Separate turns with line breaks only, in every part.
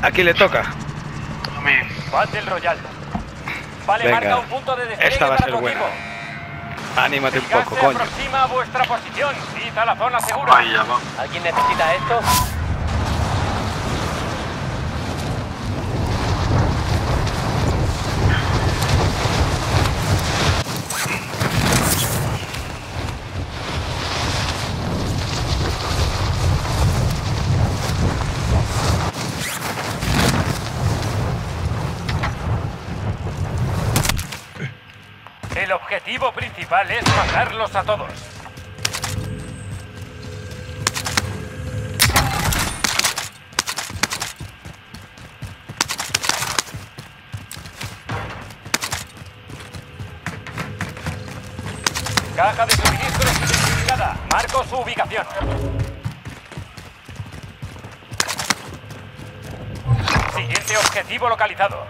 Aquí le toca.
A mí.
Battle Royale. Vale,
Venga,
marca un punto de despliegue
esta va a
para
ser
tu
buena.
equipo.
Anímate un
El gas
poco,
se
coño.
aproxima a vuestra posición. Id a la zona segura.
Ahí ya va.
¿Alguien necesita esto? El objetivo principal es matarlos a todos. Caja de suministros identificada. Marco su ubicación. Siguiente objetivo localizado.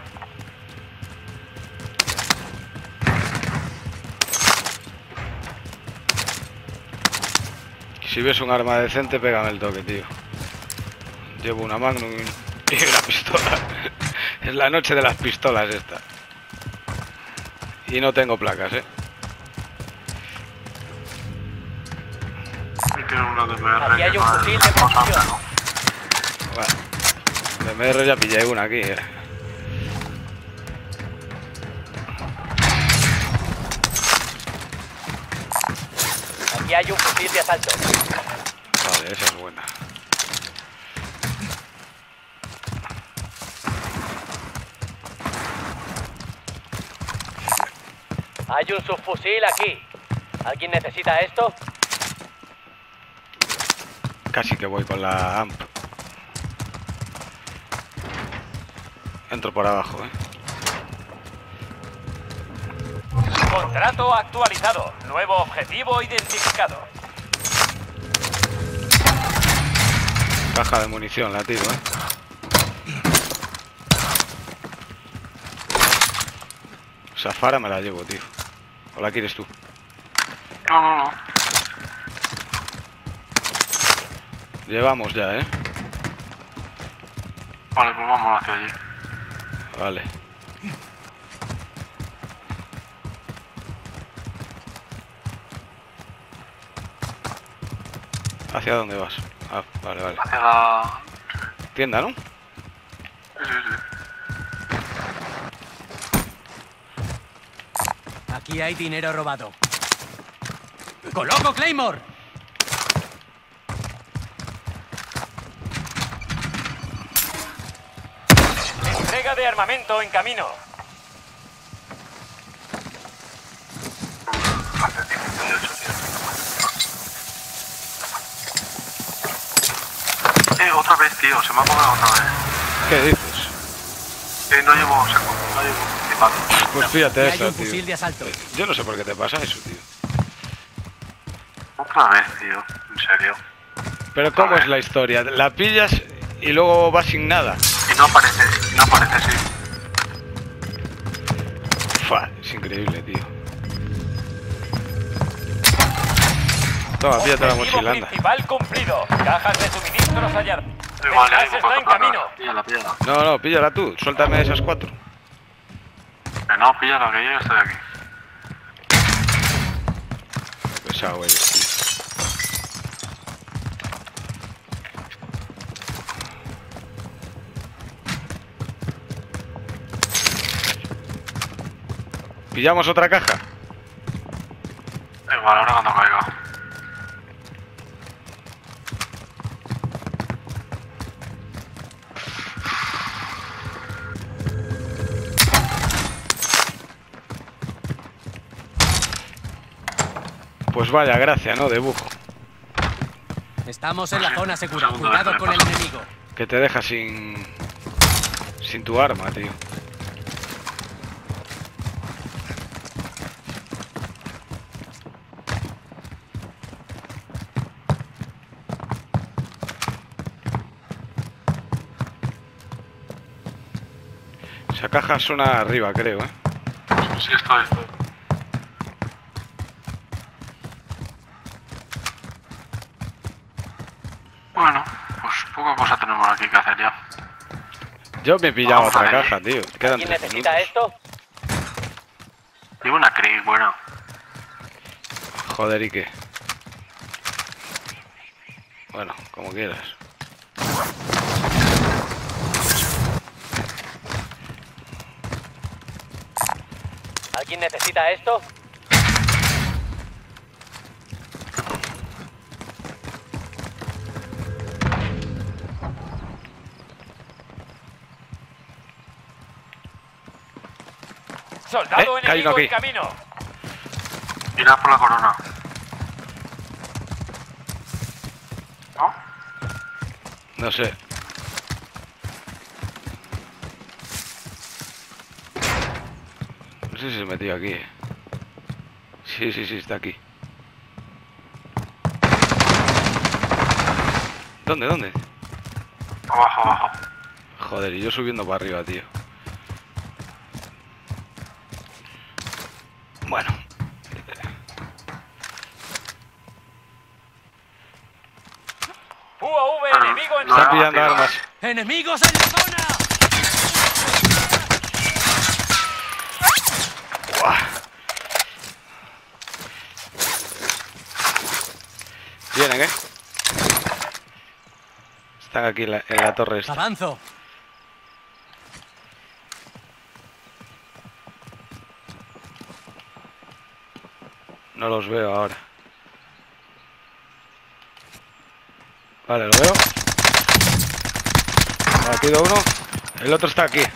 Si ves un arma decente, pégame el toque, tío. Llevo una Magnum y una pistola. Es la noche de las pistolas esta. Y no tengo placas,
Y tiene una DMR.
Aquí hay
que
un
no es
fusil de
importante,
precisión.
¿no?
Bueno, de MR ya pillé una aquí,
Aquí hay un fusil de asalto.
Vale, esa es buena.
Hay un subfusil aquí. ¿Alguien necesita esto?
Casi que voy con la AMP. Entro por abajo,
Contrato actualizado. Nuevo objetivo identificado.
Caja de munición, la tiro, Safara me la llevo, tío. ¿O la quieres tú?
No, no, no.
Llevamos ya,
Vale, pues vamos hacia allí.
Vale. ¿Hacia dónde vas? Ah, vale, vale.
Hacia la...
Tienda, ¿no?
Sí, sí, sí.
Aquí hay dinero robado. ¡Coloco Claymore!
Entrega de armamento en camino.
Hacia 58, tío. Otra vez, tío. Se me ha apagado otra vez.
¿Qué dices?
No llevo segundo, no llevo principal.
Pues fíjate
Aquí hay
esa,
un
tío.
fusil de asalto.
Yo no sé por qué te pasa eso, tío.
Otra vez, tío. En serio.
Pero ¿cómo es la historia? La pillas y luego vas sin nada.
Y no aparece, sí.
Fua, es increíble, tío. Toma, píllate la
Objetivo
mochila, anda.
principal cumplido. Cajas de suministros halladas. El
Vale,
gas está en camino.
Píllala, píllala.
No, no, píllala tú. Suéltame esas 4.
No, píllala, que yo ya estoy aquí.
Qué pesado eres, tío. ¿Pillamos otra caja?
Vale, ahora cuando caiga.
Pues vaya gracia, ¿no? De bujo.
Estamos en la zona segura. Cuidado con el enemigo.
Que te deja sin tu arma, tío. Esa caja suena arriba, creo,
Sí, estoy. Bueno, pues poca cosa tenemos aquí que hacer ya.
Yo me he pillado
Vamos a
otra
ver.
caja, tío. Quedan
¿Alguien
3
necesita
minutos.
esto?
Llevo una Craig, bueno.
Joder, ¿y qué? Bueno, como quieras.
¿Alguien necesita esto?
Soldado
hay uno
enemigo
aquí.
en camino.
Irás por la corona. ¿No?
No sé. No sé si se metió aquí. Sí, está aquí. ¿Dónde?
Abajo, abajo.
Joder, y yo subiendo para arriba, tío. Bueno.
UAV enemigo en
No,
Están
no,
pillando
tío.
armas.
¡Enemigos en la zona!
Buah. Vienen, Están aquí en la torre esta.
¡Avanzo!
No los veo ahora. Vale, lo veo. Batido uno. El otro está aquí.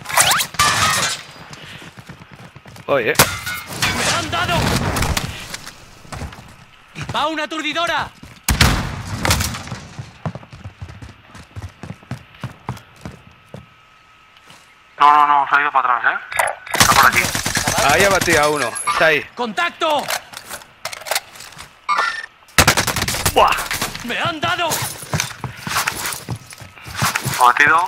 Oye,
¡Me han dado! ¡Va una aturdidora!
No, se ha ido para atrás, Está por aquí.
ahí ha batido a uno. Está ahí.
¡Contacto!
¡Buah!
¡Me han dado!
Abatido.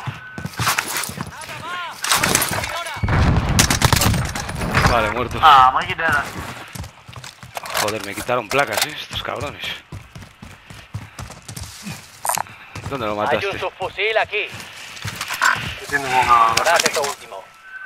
Vale, muerto.
Ah, máquina.
Joder, me quitaron placas, estos cabrones. ¿Dónde lo
Hay
mataste?
un subfusil aquí.
Tiene una...
Ahora esto último.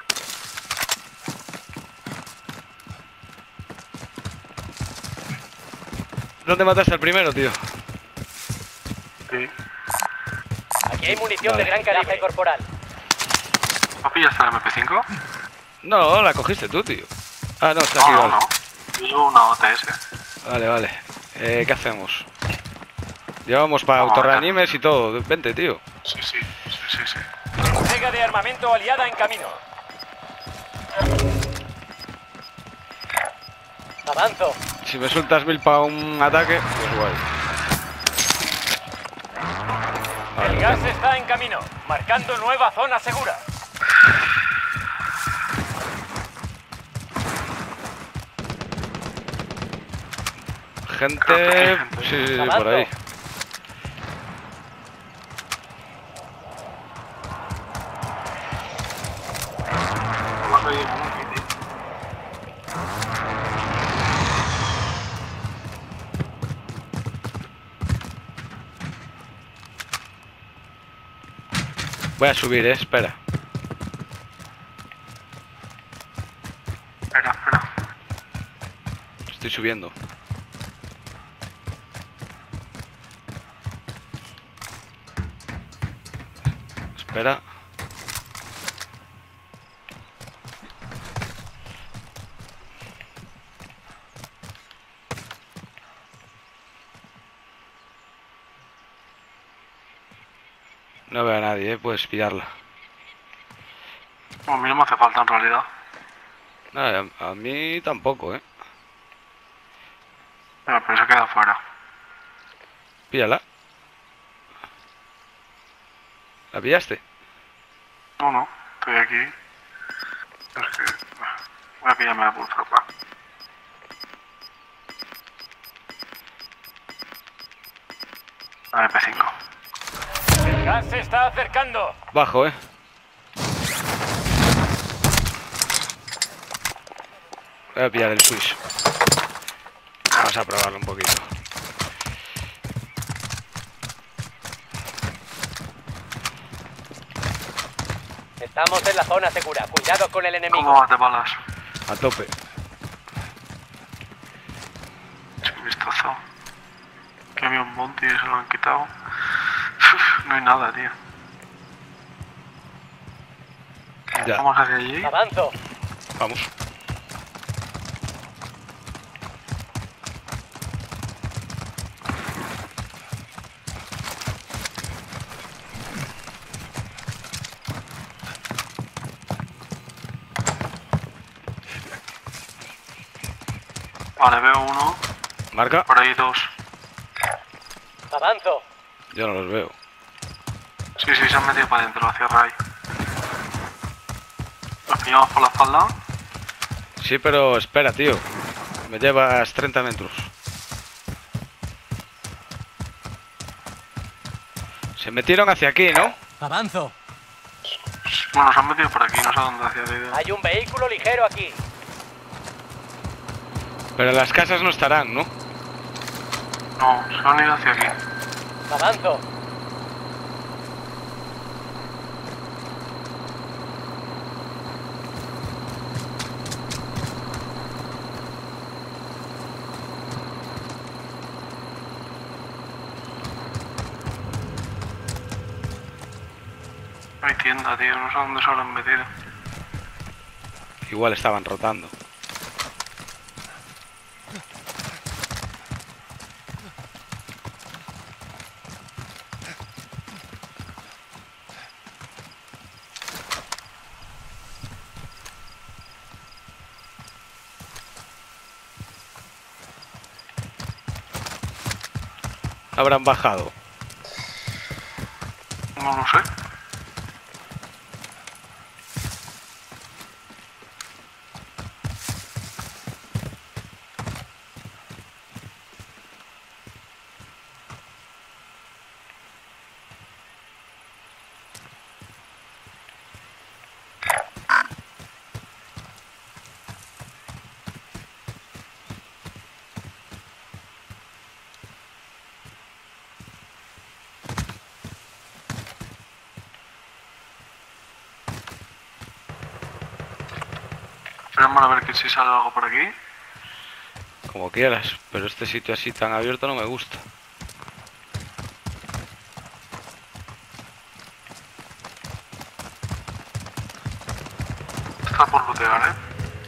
¿Dónde mataste al primero, tío?
Sí.
Aquí hay munición
Vale.
de gran calibre corporal.
¿No pillaste la MP5?
No, la cogiste tú, tío. Ah, no, está aquí,
No,
vale.
no. Yo llevo una OTS.
Vale. ¿Qué hacemos? Llevamos para
Vamos a
autorreanimes y todo. Vente, tío.
Sí.
Entrega de armamento aliada en camino.
Avanzo.
Si me sueltas 1000 para un ataque, pues guay. Vale,
El
lo
gas
tengo.
está en camino, marcando nueva zona segura.
Gente... Sí, por ahí.
Tomando ahí un kit.
Voy a subir, espera.
Espera.
Estoy subiendo. Espera. No veo a nadie, puedes pillarla.
A mí no me hace falta en realidad.
Nada, a mí tampoco,
Pero se queda fuera.
Píllala. ¿La pillaste?
No, estoy aquí. Es que... Voy a pillarme la pulsera. La MP5.
El gas se está acercando.
Bajo, Voy a pillar el switch. Vamos a probarlo un poquito.
Estamos en la zona segura. Cuidado con el enemigo.
¿Cómo vas de balas?
A tope.
Echa un vistazo. Que había un bounty y se lo han quitado. Uf, no hay nada, tío.
Ya,
Vamos hacia allí.
Avanzo.
vamos.
Vale, veo uno.
Marca.
Por ahí dos.
Avanzo.
Yo no los veo.
Sí, se han metido para adentro, hacia Ray. Los pillamos por la espalda.
Sí, pero espera, tío. Me llevas 30 metros. Se metieron hacia aquí, ¿no?
Avanzo.
Bueno, se han metido por aquí, no sé dónde hacia la idea.
Hay un vehículo ligero aquí.
Pero en las casas no estarán, ¿no?
No, se han ido hacia aquí.
Avanzo.
No hay tienda, tío, no sé dónde se habrán metido.
Igual estaban rotando. Habrán bajado.
No lo sé. Esperemos a ver que si sale algo por aquí.
Como quieras, pero este sitio así tan abierto no me gusta.
Está por lootear, ¿eh?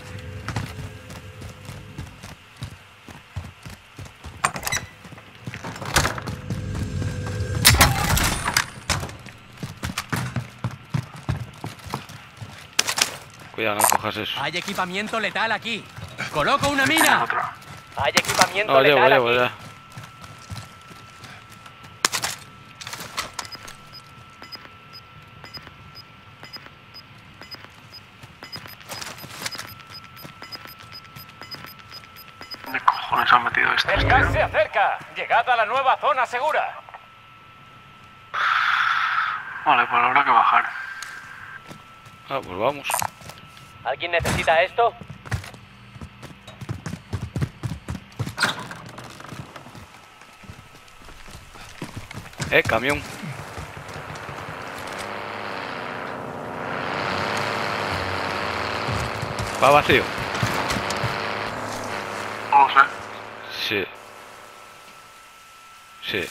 Cuidado, no cojas eso.
Hay equipamiento letal aquí. Coloco una
Tiene
mina.
otra.
Hay equipamiento
No,
letal
llevo
aquí.
ya.
¿Dónde cojones han metido estos,
El
tío?
gas se acerca. Llegad a la nueva zona segura.
Vale, pues habrá que bajar.
Ah, pues vamos.
¿Alguien necesita esto?
Camión. Va vacío.
No lo sé.
Sí. Sí.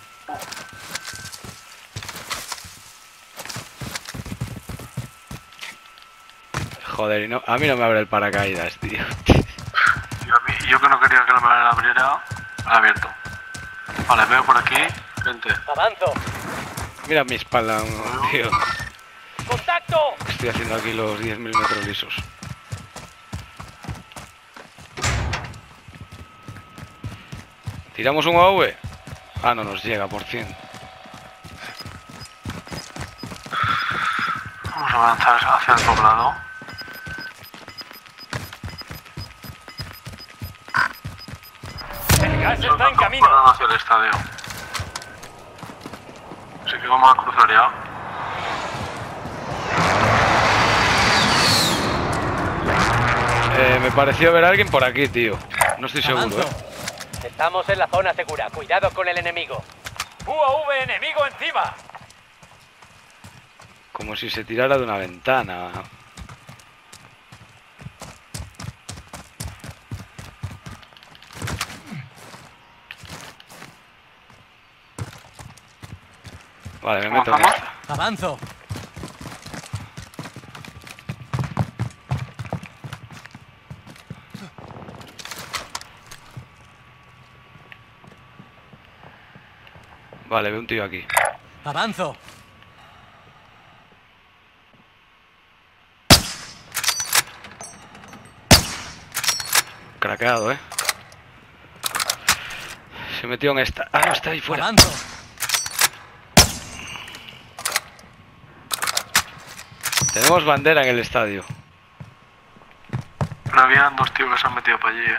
Joder, y no, a mí no me abre el paracaídas, tío.
Yo que no quería que la manera abriera, la he abierto. Vale, veo por aquí. Vente.
Avanzo.
Mira mi espalda, tío.
¡Contacto!
Estoy haciendo aquí los 10.000 metros lisos. ¿Tiramos un AV? Ah, no nos llega, por 100.
Vamos a avanzar hacia el poblado.
El gas está en
Están
camino.
corriendo hacia el estadio. Así que vamos a cruzar ya.
Me pareció ver a alguien por aquí, tío. No estoy seguro,
Avanzo.
Estamos en la zona segura. Cuidado con el enemigo.
UAV enemigo encima.
Como si se tirara de una ventana. Vale, me meto en esta.
Avanzo.
Vale, veo un tío aquí.
Avanzo.
Craqueado, Se metió en esta. Ah, no, está ahí fuera.
Avanzo.
Tenemos bandera en el estadio.
Pero habían dos tíos que se han metido para allí,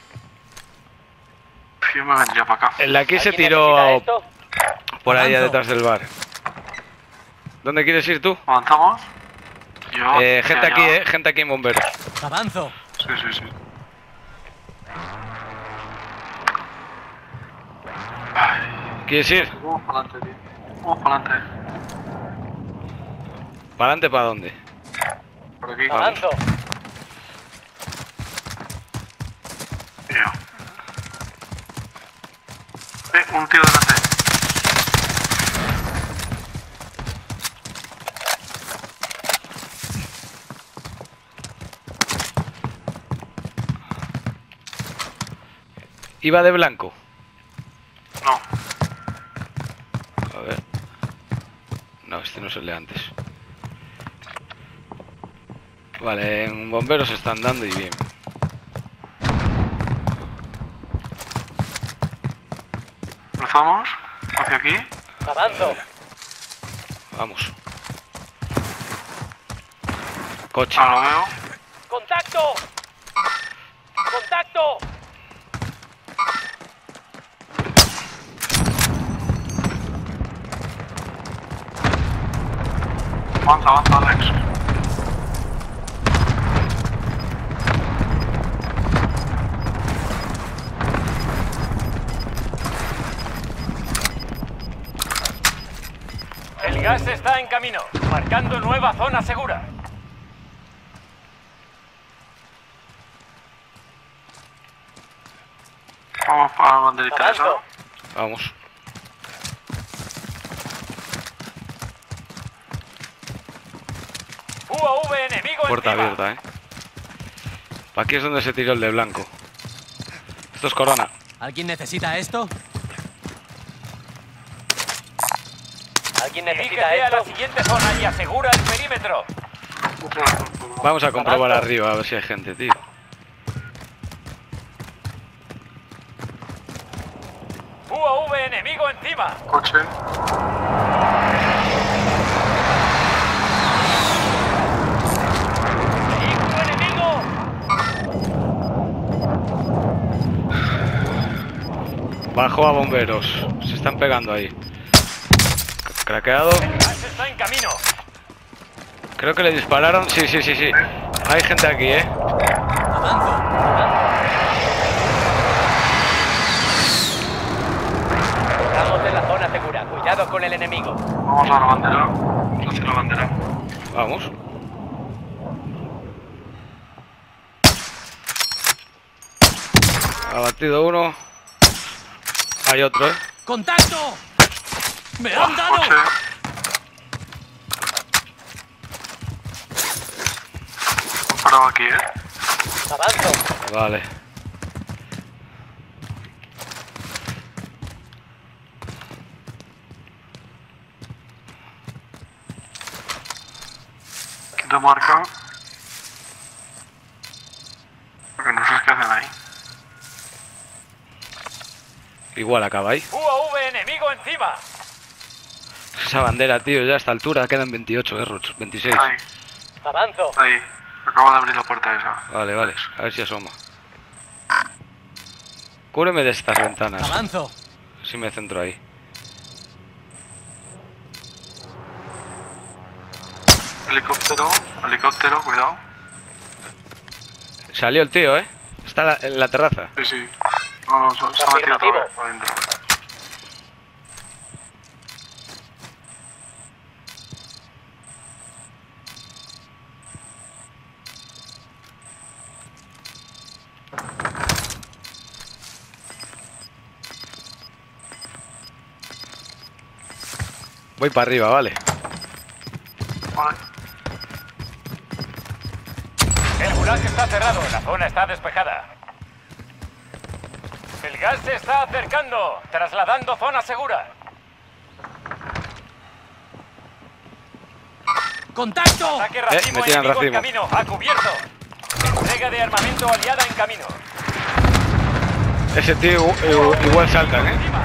Yo me vendría para acá.
El de aquí se
¿Alguien
tiró
necesita esto?
por ahí
Avanzo.
detrás del bar. ¿Dónde quieres ir tú?
¿Avanzamos? Yo...
Gente aquí, gente aquí en bomberos.
Avanzo.
Sí, sí, sí.
¿Quieres ir?
Vamos para adelante, tío. Vamos para adelante.
¿Para adelante para dónde?
Por aquí.
Avanzo.
Tío. Un tío delante.
Iba de blanco.
No.
A ver. No, este no es el de antes. Vale, en bomberos están dando y bien.
Cruzamos. Hacia aquí.
Avanzo.
Vamos. Coche.
Ah, lo veo.
¡Contacto! ¡Contacto!
Avanza, avanza, Alex.
El gas está en camino, marcando nueva zona segura.
Vamos para la banderita esa.
Avanzo.
Vamos.
UAV enemigo
Puerta
encima.
abierta, Aquí es donde se tiró el de blanco. Esto es Corona.
¿Alguien necesita esto?
¿Alguien necesita
Dirígete a la
esto?
siguiente zona y asegura el perímetro.
Vamos a comprobar
Avanza.
arriba a ver si hay gente, tío.
UAV enemigo encima.
Coche.
¡Vehículo enemigo!
Bajo a bomberos. Se están pegando ahí. Craqueado.
El gas está en camino.
Creo que le dispararon. Sí, sí, sí, sí. Hay gente aquí,
Avanzo.
Estamos en la zona segura. Cuidado con el enemigo.
Vamos a la bandera. Hacia la bandera.
Vamos. Abatido uno. Hay otro,
¡Contacto! ¡Me han dado!
Coche. Han parado aquí,
Avanzo.
Vale.
Quinta marca. Porque no sé qué hacen ahí.
Igual acaba ahí.
UAV enemigo encima.
Esa bandera, tío, ya a esta altura quedan 28 erros. 26.
Ahí,
Avanzo.
ahí. Acabo de abrir la puerta esa.
Vale, vale. A ver si asoma. Cúbreme de estas ventanas.
Avanzo.
Si me centro ahí.
Helicóptero. Helicóptero, cuidado.
Salió el tío, Está en la terraza.
Sí, sí. No, no, se ha metido otra vez por dentro.
Voy para arriba, vale.
Vale.
El gulag está cerrado. La zona está despejada. El gas se está acercando. Trasladando zona segura.
¡Contacto!
Ataque racimo
me tiran
enemigo en
racimo.
camino. A cubierto. Entrega de armamento aliada en camino.
Ese tío igual saltan, ¿eh?
Encima.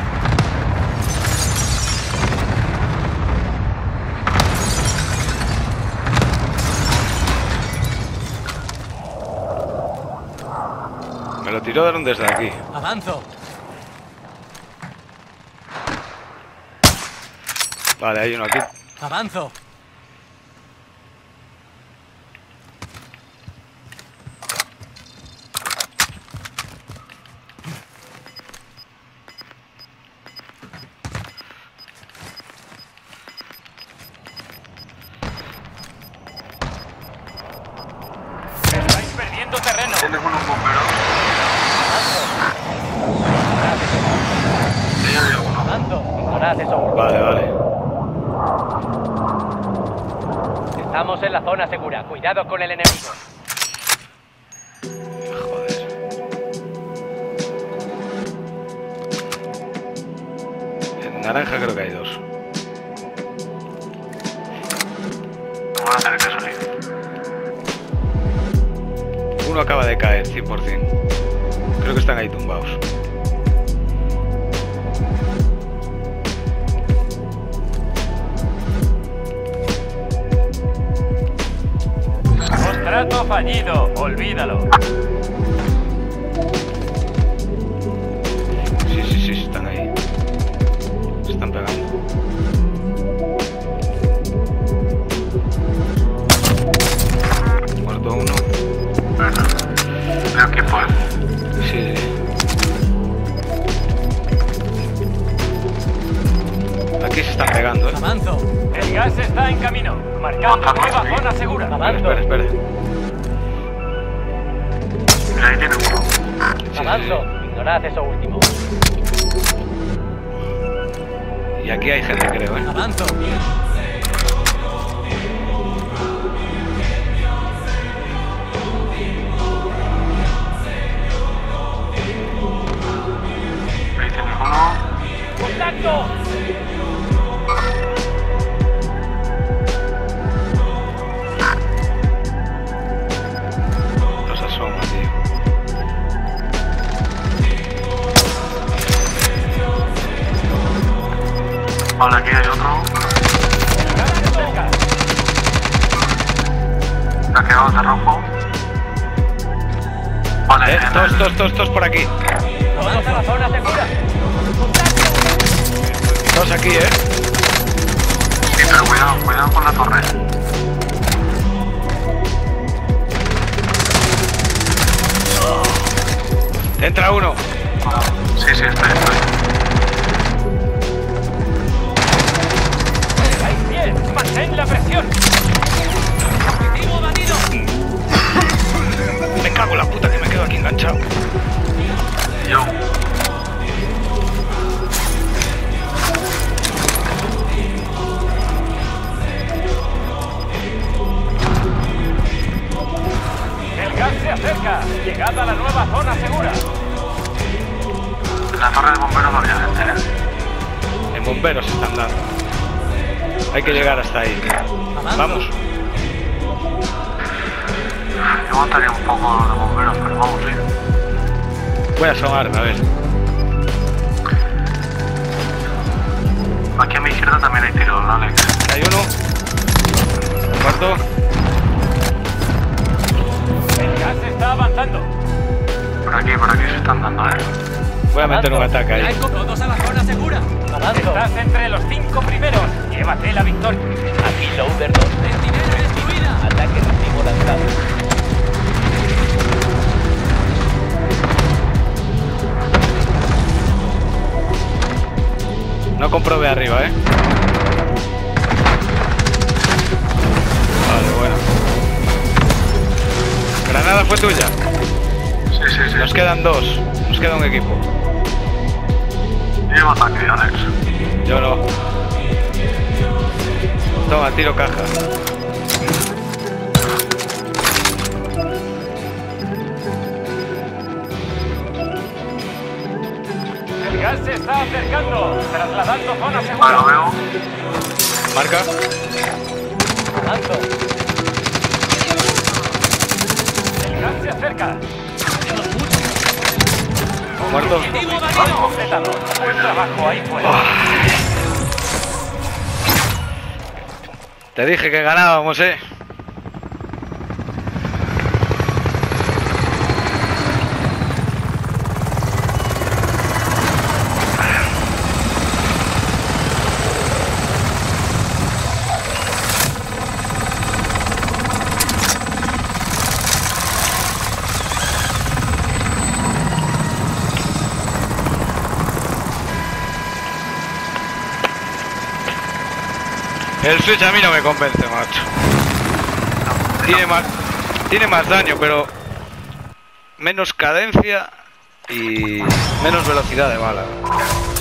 Me lo tiraron desde aquí.
Avanzo.
Vale, hay uno aquí.
Avanzo.
Estáis perdiendo terreno.
¿Tienes unos bomberos? Sí, ya hay uno.
Avanzo. Ignorad eso.
Vale, vale.
Estamos en la zona segura. Cuidado con el enemigo.
Joder. En naranja creo que hay dos.
Voy a tener que salir.
Uno acaba de caer, 100%. Creo que están ahí tumbados.
Contrato fallido. Olvídalo.
Sí, están ahí. Se están pegando. Muerto uno.
Bueno. Veo que fue.
Sí. Aquí se están pegando, ¿eh?
Avanzo.
El gas está en camino. Marcando nueva zona segura.
Espera, espera.
Mira, ahí tiene uno.
Avanzo. Ignorad eso último.
Y aquí hay gente, creo, ¿eh?
Avanzo.
Ahí tienes uno.
¡Contacto!
Los asoma, tío.
Vale, aquí hay otro.
Gas se acerca.
Me ha quedado de rojo. Vale,
Dos por aquí.
Avanza la zona segura.
Dos aquí, ¿eh?
Sí, pero cuidado con la torre.
Entra uno.
Sí, estoy.
Estáis bien. Mantén la presión.
¡Objetivo batido!
Me cago en la puta que me quedo aquí enganchado.
Yo.
El gas se acerca. Llegad a la nueva zona segura.
En la torre de bomberos no había gente, ¿eh?
En bomberos están dando. Hay que llegar hasta ahí.
Avanzo.
Vamos.
Yo aguantaría un poco los de bomberos, pero vamos, sí.
Voy a asomarme, a ver.
Aquí a mi izquierda también hay tiros, ¿no, Alex?
Hay uno. Muerto.
El gas está avanzando.
Por aquí se están dando, ¿eh?
Voy a meter un ataque ahí.
Traigo todos a la zona segura.
Avanzo.
Estás entre los 5 primeros. Llévate la victoria.
Aquí Loader 2.
Centinela destruida.
Ataque racimo lanzado.
No comprobé arriba, ¿eh? Vale, bueno. Granada fue tuya.
Sí.
Nos quedan dos. Nos queda un equipo.
Lleva ataque, Alex.
Yo no. Toma, tiro caja.
El gas se está acercando. Trasladando zona
Vale,
segura.
lo veo.
Marca.
Alto.
El gas se acerca.
Muerto.
Objetivo batido.
Completado. Buen trabajo ahí fuera.
Te dije que ganábamos, El Switch a mí no me convence, macho. Tiene más daño, pero menos cadencia y menos velocidad de bala.